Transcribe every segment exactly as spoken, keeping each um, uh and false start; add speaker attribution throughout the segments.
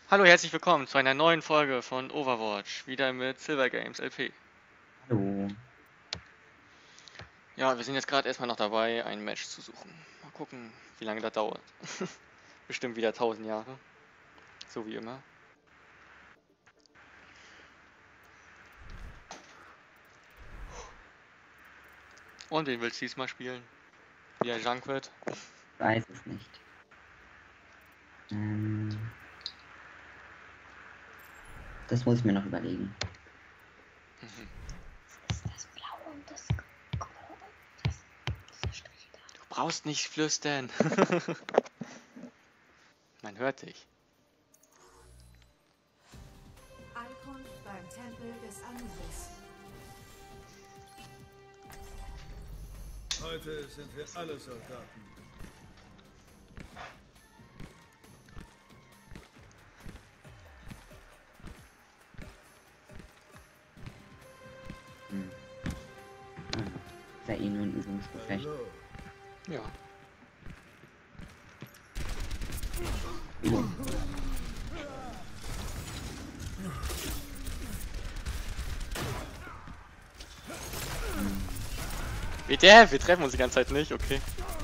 Speaker 1: Hallo, herzlich willkommen zu einer neuen Folge von Overwatch, wieder mit Silver Games L P.
Speaker 2: Hallo.
Speaker 1: Ja, wir sind jetzt gerade erstmal noch dabei, ein Match zu suchen. Mal gucken, wie lange das dauert. Bestimmt wieder tausend Jahre, so wie immer. Und wen willst du diesmal spielen? Wieder Junkrat?
Speaker 2: Ich weiß es nicht. Ähm, das muss ich mir noch überlegen.
Speaker 1: Mhm.
Speaker 3: Das ist das Blaue und das Graue. Das, dieser Strich da.
Speaker 1: Du brauchst nicht flüstern. Man hört dich.
Speaker 4: Ankunft beim Tempel des Anubis.
Speaker 5: Heute sind wir alle Soldaten.
Speaker 2: Hm. Ah, ist ja eh nur ein Übungsgefecht.
Speaker 5: Hallo.
Speaker 1: Ja.
Speaker 2: Übung.
Speaker 1: W T F, wir treffen uns die ganze Zeit nicht, okay.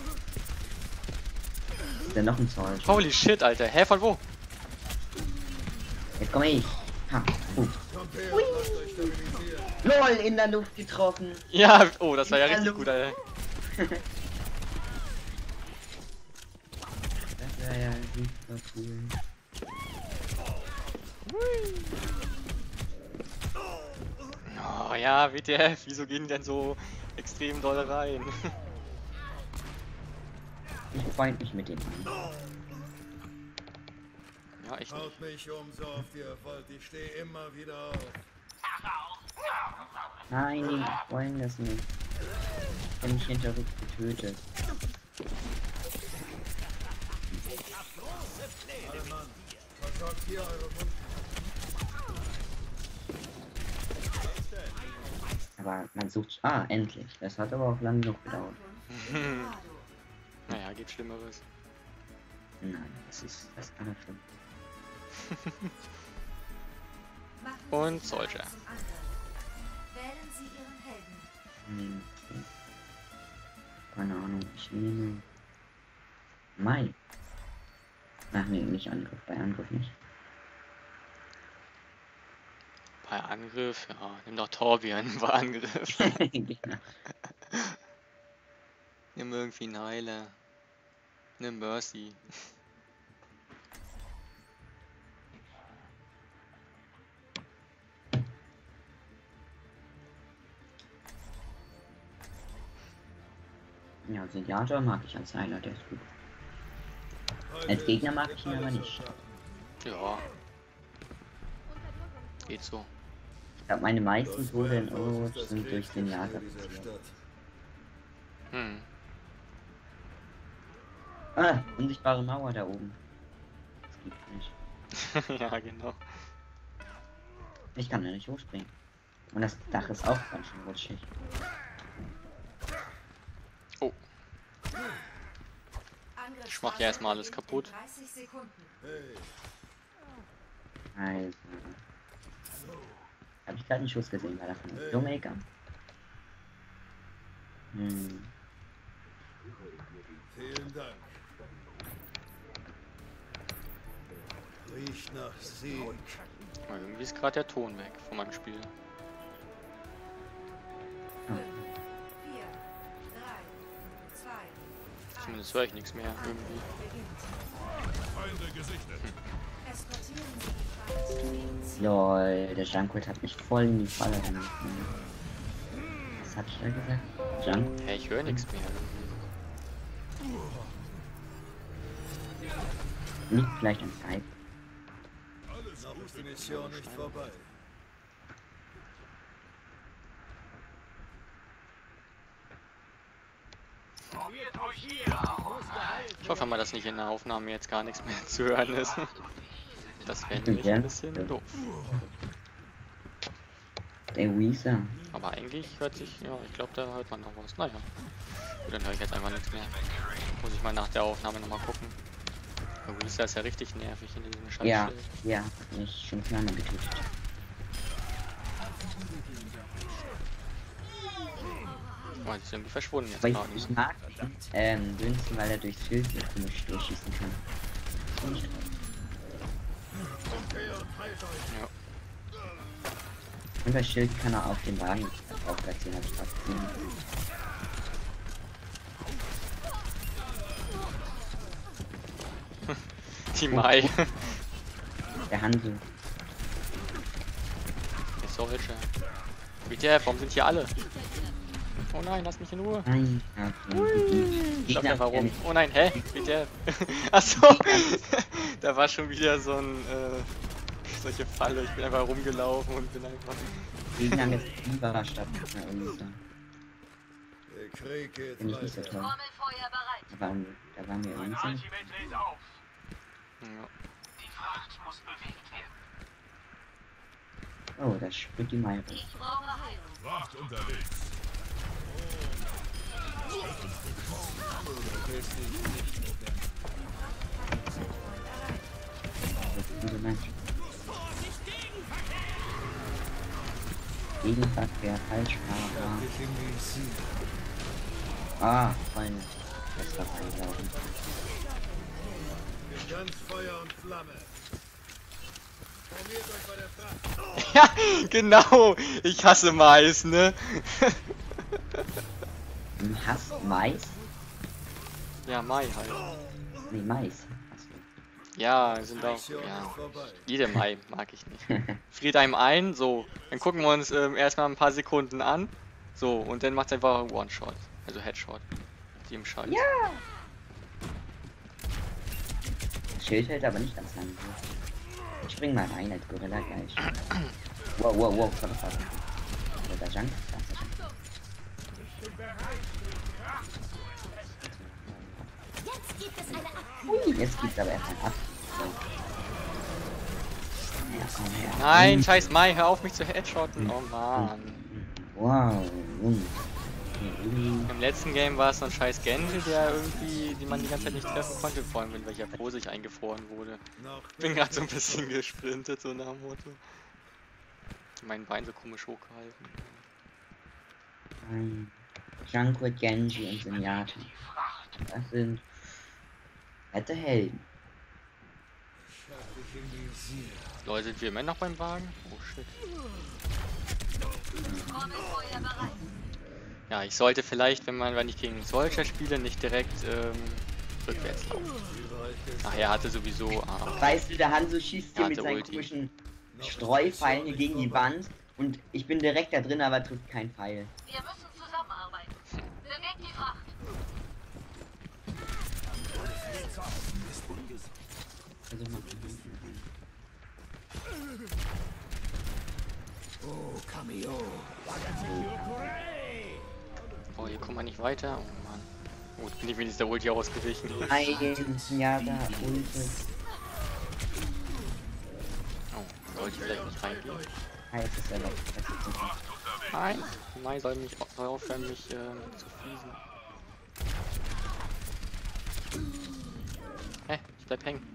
Speaker 2: Ist ja noch ein Zoll.
Speaker 1: Holy shit, Alter. Hä, von wo?
Speaker 2: Jetzt komme ich. Ha. Uh.
Speaker 5: Kommt her, lasst euch stabilisieren.
Speaker 2: LOL, in der Luft getroffen.
Speaker 1: Ja, oh, das war ja
Speaker 2: Ja,
Speaker 1: richtig
Speaker 2: hallo.
Speaker 1: gut, Alter.
Speaker 2: Das wäre ja super cool.
Speaker 1: Oh ja, W T F, wieso gehen die denn so extrem doll rein?
Speaker 2: Ich freund mich mit dem an.
Speaker 1: Ja, echt nicht.
Speaker 5: Haut mich um, so oft ihr wollt. Ich stehe immer wieder auf.
Speaker 2: Nein, die wollen das nicht. Ich bin mich hinterrücks getötet.
Speaker 5: Alle Mann, versorgt hier eure Wunden.
Speaker 2: Aber man sucht... Ah, endlich. Das hat aber auch lange genug gedauert.
Speaker 1: Naja, geht Schlimmeres.
Speaker 2: Nein, das ist das Allerschlimmste.
Speaker 1: Und Soldier.
Speaker 4: Wählen Sie Ihren Helden.
Speaker 2: Hm, okay. Keine Ahnung, ich nehme... Mai. Ach nee, nicht Angriff, bei Angriff nicht.
Speaker 1: Bei Angriff, ja, nimm doch Torbjörn bei Angriff.
Speaker 2: Genau.
Speaker 1: Nimm irgendwie einen Heiler. Nimm Mercy.
Speaker 2: Ja, Senjator mag ich als Heiler, der ist gut.
Speaker 5: Heute
Speaker 2: Als Gegner
Speaker 5: sind
Speaker 2: mag
Speaker 5: wir
Speaker 2: ich ihn
Speaker 5: alle
Speaker 2: aber nicht.
Speaker 5: Soldaten.
Speaker 1: Ja. Geht so.
Speaker 2: Ich glaube, meine meisten
Speaker 5: Das
Speaker 2: Tode in
Speaker 5: Wertvollste
Speaker 2: Overwatch
Speaker 5: ist das
Speaker 2: sind durch
Speaker 5: Kriegsgeschrei
Speaker 2: Senjator
Speaker 5: dieser
Speaker 2: passiert.
Speaker 5: Stadt.
Speaker 1: Hm.
Speaker 2: Ah, unsichtbare Mauer da oben. Das gibt's nicht.
Speaker 1: Ja, genau.
Speaker 2: Ich kann da nicht hochspringen. Und das Dach ist auch ganz schön rutschig.
Speaker 1: Oh, ich mach ja erstmal alles kaputt.
Speaker 4: dreißig Sekunden.
Speaker 5: Hey,
Speaker 2: Also. Habe ich gerade einen Schuss gesehen, war das ein
Speaker 5: Hey.
Speaker 2: Flowmaker? Hm.
Speaker 5: vielen Dank. Riecht nach Sieg.
Speaker 1: Aber irgendwie ist gerade der Ton weg von meinem Spiel.
Speaker 4: fünf, vier, drei, zwei,
Speaker 1: Zumindest höre ich nichts mehr irgendwie.
Speaker 4: beginnt. Eskortieren Sie die Feinde zum
Speaker 2: Lol, der Junkrat hat mich voll in die Falle reingefunden. Was hab ich da gesagt? Junk?
Speaker 1: Hey, ich höre nichts mehr.
Speaker 2: Liegt vielleicht am Skype.
Speaker 5: Noch ist die Mission nicht vorbei.
Speaker 1: Ich hoffe mal, dass nicht in der Aufnahme jetzt gar nichts mehr zu hören ist. Das wäre
Speaker 2: Ich bin
Speaker 1: nämlich ein
Speaker 2: gern.
Speaker 1: bisschen doof.
Speaker 2: Der Weezer.
Speaker 1: Aber eigentlich hört sich, ja, ich glaube, da hört man noch was. Naja. Gut, dann höre ich jetzt einfach nichts mehr. Muss ich mal nach der Aufnahme nochmal gucken. Orisa ist ja richtig nervig in diesem
Speaker 2: Ja,
Speaker 1: Schaltschild.
Speaker 2: ja, hat mich schon zweimal getötet.
Speaker 1: Oh, die ist irgendwie verschwunden jetzt
Speaker 2: Aber ich,
Speaker 1: gerade.
Speaker 2: ich mag ähm, Dünsten, weil er durchs Schild so komisch durchschießen kann. Nicht
Speaker 1: Ja.
Speaker 2: Und das Schild kann er auf den Wagen auch platzieren, habe ich gerade gesehen.
Speaker 1: Die Mai.
Speaker 2: Der Hanzo.
Speaker 1: Die solche. W T F, warum sind hier alle? Oh nein, lass mich in Ruhe.
Speaker 2: Nein, ja,
Speaker 1: Ich
Speaker 2: Gegner,
Speaker 1: sag ja warum.
Speaker 2: der-
Speaker 1: Oh nein, hä? W T F. Achso. Da war schon wieder so ein, äh, solche Falle. Ich bin einfach rumgelaufen und bin einfach...
Speaker 2: Gegner mit Fieber statt Orisa.
Speaker 5: Der Krieg geht
Speaker 2: Finde ich nicht so
Speaker 5: weiter.
Speaker 2: toll.
Speaker 4: Trommelfeuer bereit.
Speaker 2: Da war, da war mir Orisa.
Speaker 1: Ja.
Speaker 2: Oh, das spürt die Meire.
Speaker 4: Ich brauche Heilung.
Speaker 5: Wacht unterwegs.
Speaker 2: Diese Menschen. Gegenverkehr, Falschfahrer.
Speaker 5: Ich in die Ziel.
Speaker 2: Ah, Freunde. Das war reinlaufen.
Speaker 5: Ganz Feuer und Flamme. Formiert euch bei der Fracht.
Speaker 1: Ja, genau. Ich hasse Mais, ne?
Speaker 2: Du hast Mais?
Speaker 1: Ja, Mai halt.
Speaker 2: Nee, Mais. Hast du.
Speaker 1: Ja, sind auch,
Speaker 5: Mission
Speaker 1: ja.
Speaker 5: ist vorbei.
Speaker 1: Jede Mai mag ich nicht. Friert einem ein, so. Dann gucken wir uns ähm, erstmal ein paar Sekunden an. So, und dann macht es einfach One-Shot. Also Headshot. Die im Schalt.
Speaker 2: Ja! Das Schild hält aber nicht ganz lange. Ich spring mal rein als Gorilla gleich. Wow, wow, wow, was war das? Wo ist der Junk? Da ist der Junk.
Speaker 4: Jetzt gibt es eine Ab
Speaker 2: Ui, jetzt gibt's aber erstmal ab. So. Ja, komm her.
Speaker 1: Nein,
Speaker 2: Ui.
Speaker 1: scheiß Mai, hör auf mich zu headshotten. Oh man.
Speaker 2: Wow. Ui. Ui.
Speaker 1: Im letzten Game war es so ein scheiß Genji, der irgendwie, die man die ganze Zeit nicht treffen konnte, vor allem wenn welcher Vorsicht eingefroren wurde.
Speaker 5: Noch
Speaker 1: Bin gerade so ein bisschen gesprintet, so nach dem Motto. Mein Bein so komisch hochgehalten.
Speaker 2: Nein. Janko, Genji und Zenyatta. Das sind nette Helden.
Speaker 5: Schaff dich in die Ziel.
Speaker 1: Leute, sind wir immer noch beim Wagen? Oh shit.
Speaker 4: Trommelfeuer bereit.
Speaker 1: Ja, ich sollte vielleicht, wenn man, wenn ich gegen solcher spiele, nicht direkt ähm, rückwärts laufen. Ach, er hatte sowieso. Ah,
Speaker 2: Weißt du, der Hanzo schießt hier
Speaker 1: Ja,
Speaker 2: mit
Speaker 1: der
Speaker 2: seinen
Speaker 1: Ulti.
Speaker 2: komischen Streupfeilen hier gegen die Wand und ich bin direkt da drin, aber trifft kein Pfeil.
Speaker 4: Wir müssen zusammenarbeiten. Bewegt die Fracht.
Speaker 2: Also mal.
Speaker 5: Oh, Cameo.
Speaker 1: oh, hier kommt man nicht weiter. Oh Mann. Oh, jetzt bin ich wenigstens der Ulti ausgewichen.
Speaker 2: Nein, ja, da, Ulte.
Speaker 1: Oh, sollte ich vielleicht nicht reingehen?
Speaker 2: Ah, jetzt ist er weg. Jetzt ist er weg.
Speaker 1: Nein, Mai soll mich soll aufhören, mich ähm, zu fiesen. Hä? Ich bleib hängen.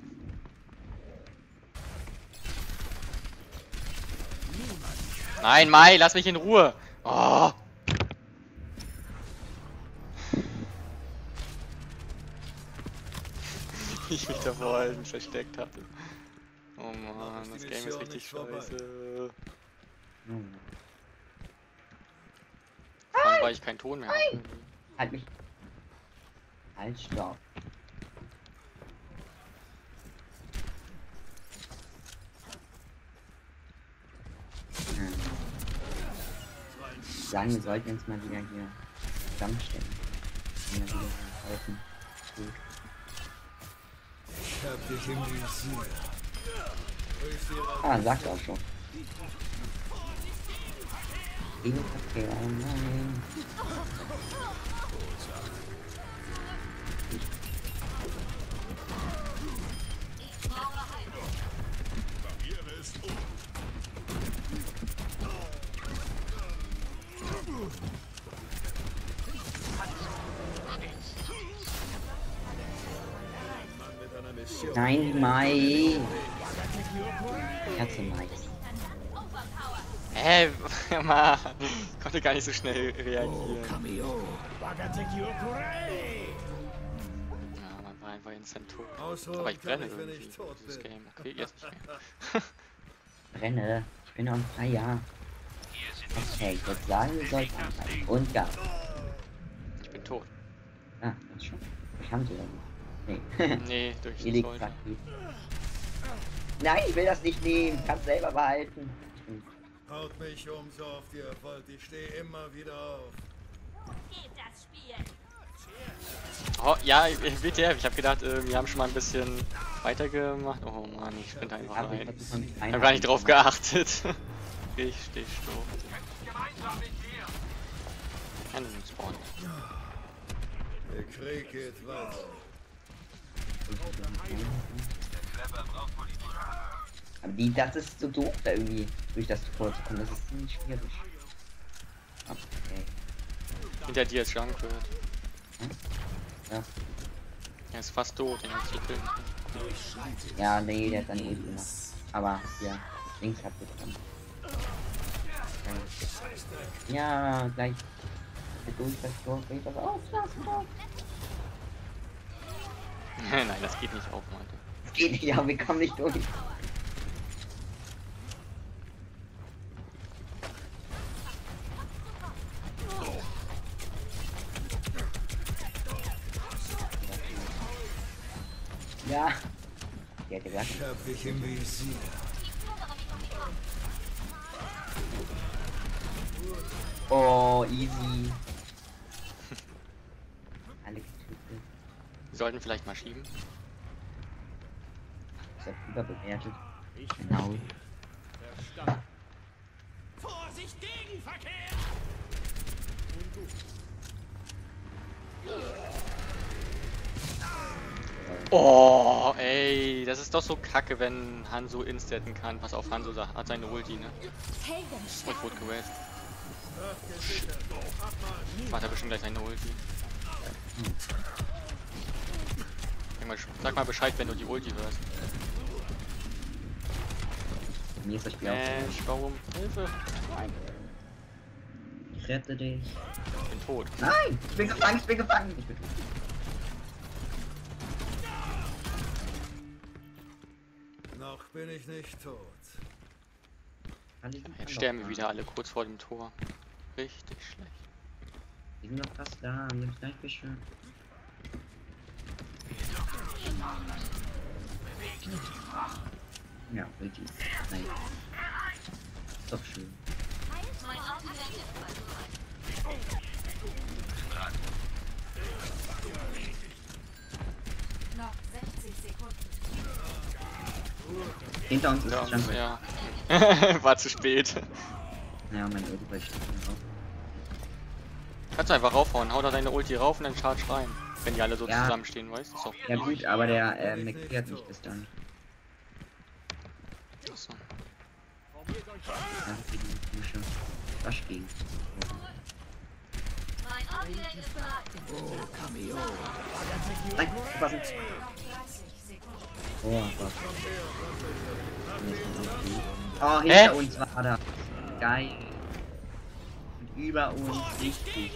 Speaker 1: Nein, Mai, lass mich in Ruhe. Oh. Wie ich mich davor halt versteckt hatte. Oh Mann, das Game ist richtig scheiße.
Speaker 2: Hm.
Speaker 1: Vor allem, weil ich keinen Ton mehr habe.
Speaker 2: Halt mich. Halt, stopp. Hm. Ich sagen, wir sollten uns mal wieder hier zusammenstellen. Mal wieder so helfen. Gut.
Speaker 5: Ich hab dich in die Ziel.
Speaker 2: Ah, sagt er auch schon. Gegenverkehr, oh nein.
Speaker 4: Ich brauche Heilung.
Speaker 5: Mann mit einer Mission Mission.
Speaker 2: Nein, Mai. Katze Mai.
Speaker 1: Hä? Mann, ich konnte gar nicht so schnell reagieren.
Speaker 5: Kamio. Bagateki Okurei.
Speaker 1: Ja, man war einfach instant tot.
Speaker 5: Ausruhen
Speaker 1: Aber ich
Speaker 5: kann
Speaker 1: brenne
Speaker 5: ich, wenn
Speaker 1: irgendwie
Speaker 5: ich tot
Speaker 1: dieses
Speaker 5: bin.
Speaker 1: Game. Okay, jetzt nicht mehr.
Speaker 2: Brenne. Ich bin on fire. Okay, ich würde sagen, wir sollten anhalten. Und Gas.
Speaker 1: Ich bin tot.
Speaker 2: Ah, das schon. Ich haben sie ja nicht. Nee.
Speaker 1: Nee, durch
Speaker 2: Hier
Speaker 1: die
Speaker 2: liegt
Speaker 1: Säule.
Speaker 2: Fakti. Nein, ich will das nicht nehmen. Kannst selber behalten.
Speaker 5: Haut mich um, so oft ihr wollt. Ich stehe immer wieder auf.
Speaker 4: Geht das Spiel.
Speaker 1: Oh, ja, W T F, ich habe gedacht, äh, wir haben schon mal ein bisschen weitergemacht. Oh Mann, ich sprinte einfach
Speaker 2: Aber ich
Speaker 1: rein.
Speaker 2: versuche mal mit
Speaker 1: Ich
Speaker 2: einer
Speaker 1: habe gar nicht
Speaker 2: Hand
Speaker 1: drauf
Speaker 2: zu machen.
Speaker 1: geachtet. Richtig doof. Einen Spawn.
Speaker 5: Der Krieg geht weiter.
Speaker 2: Aber die, das ist so doof, da irgendwie durch das Tor zu kommen. Das ist ziemlich schwierig. Okay.
Speaker 1: Hinter dir ist Junk wird.
Speaker 2: Hm? Ja.
Speaker 1: Er ist fast tot, den kannst du killen.
Speaker 2: Ja, nee, der hat dann Ult gemacht. Aber ja, links hat bekommen. Okay. Ja, gleich. Durch das Tor geht das auf. Das Tor.
Speaker 1: Nein, das geht nicht auf, Mann.
Speaker 2: Es geht nicht, ja, wir kommen nicht durch. Ja. Die hätte gesagt.
Speaker 5: Ich hab dich im Visier.
Speaker 2: Oh, easy. Alle getötet.
Speaker 1: Wir sollten vielleicht mal schieben.
Speaker 2: Ich hab überbewertet. Genau.
Speaker 5: Vorsicht, Gegenverkehr!
Speaker 1: Oh, ey, das ist doch so kacke, wenn Hanzo instatten kann. Pass auf, Hanzo hat seine Ulti, ne? Oh, ich wurde gerest. Macht er bestimmt gleich seine Ulti. Sag mal, sag mal Bescheid, wenn du die Ulti hörst.
Speaker 2: Mir ist das Spiel auch.
Speaker 1: Mensch, warum? Hilfe!
Speaker 2: Ich rette dich.
Speaker 1: Ich bin tot.
Speaker 2: Nein! Ich bin gefangen, ich bin gefangen! Ich bin tot.
Speaker 5: Noch bin ich nicht tot.
Speaker 2: Alle sind
Speaker 1: Jetzt
Speaker 2: noch
Speaker 1: sterben wir
Speaker 2: da.
Speaker 1: wieder alle kurz vor dem Tor. Richtig schlecht.
Speaker 2: Die sind noch fast da, wir haben es gleich geschafft. Ja, wirklich. Nein. Ist doch schön.
Speaker 4: Noch sechzig Sekunden.
Speaker 2: Hinter uns ist
Speaker 1: Ja,
Speaker 2: das Jump.
Speaker 1: ja. War zu spät.
Speaker 2: Ja, mein Ulti steht hier drauf.
Speaker 1: Kannst du einfach raufhauen, hau da deine Ulti rauf und dann charge rein. Wenn die alle so
Speaker 2: Ja.
Speaker 1: zusammenstehen, weißt du? Ist doch
Speaker 2: Ja gut, aber der äh, McPhee hat mich bis dann.
Speaker 1: Achso.
Speaker 2: Ja, gegen die Dusche. Wasch gegen. Nein, aufpassen. Oh Gott. Oh, hinter
Speaker 1: Hä?
Speaker 2: uns war da. Geil. Und über uns richtig.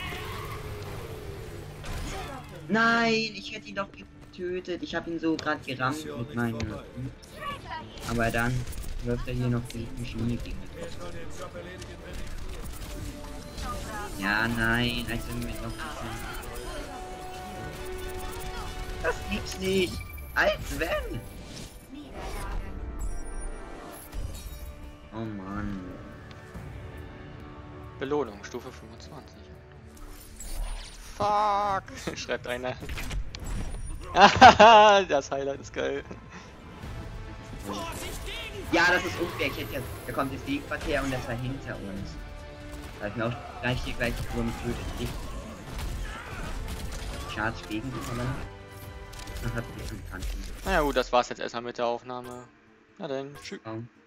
Speaker 2: Nein, ich hätte ihn doch getötet. Ich habe ihn so gerade gerammt mit meinem. Aber dann wirft er hier noch die Maschine gegen den Kopf. Ja, nein, als wenn wir noch bisschen. Das gibt's nicht. Als wenn. Oh Mann.
Speaker 1: Belohnung, Stufe fünfundzwanzig. Fuck, schreibt einer. Das Highlight ist geil.
Speaker 2: Ja, das ist unfair. Ich hätte ja, da kommt jetzt Gegenverkehr und das war hinter uns. Da hab ich mir auch gleich hier gleich Wurm getötet. Ich Charge gegen die Verlangen. Dann hat mich schon Kanten.
Speaker 1: Naja gut, das war's jetzt erstmal mit der Aufnahme. Na dann, tschüss.
Speaker 2: Oh.